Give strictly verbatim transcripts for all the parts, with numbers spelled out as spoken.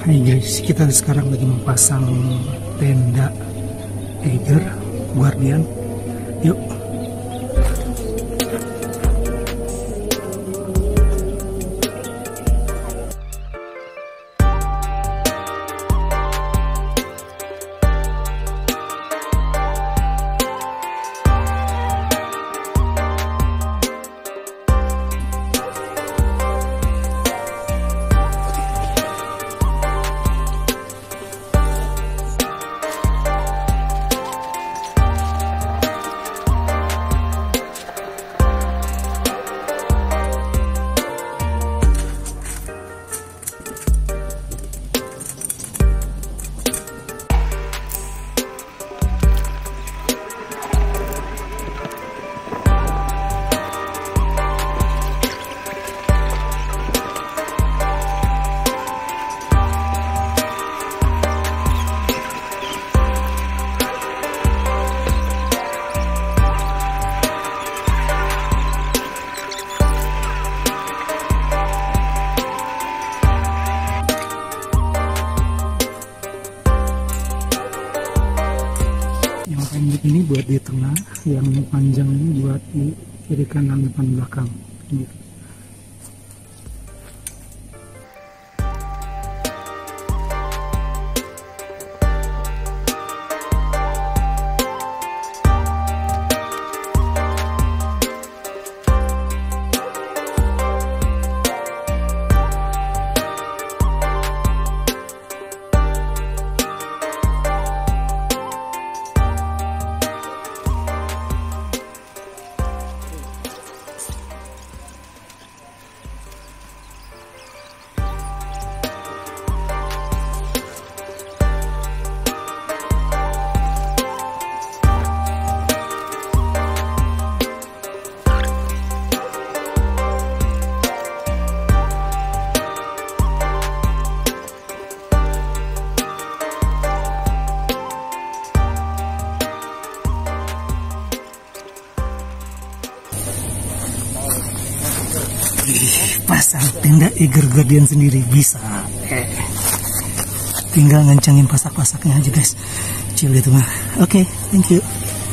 Hai guys, kita sekarang lagi memasang tenda Eiger Guardian. Yuk. Yang pendek ini buat di tengah, yang panjang ini buat di kiri kanan depan belakang gitu. Pasang tenda Eiger Guardian sendiri bisa, eh. tinggal ngencangin pasak-pasaknya aja guys, chill gitu mah. Oke, okay, thank you.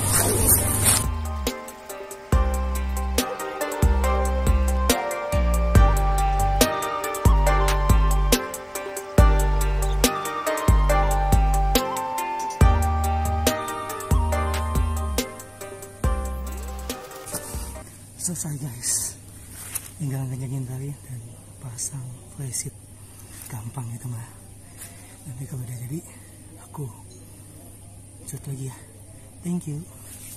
Selesai guys, tinggal ngencangin tali dan pasang flysheet, gampang itu mah. Nanti kalau udah jadi aku shoot lagi ya. Thank you.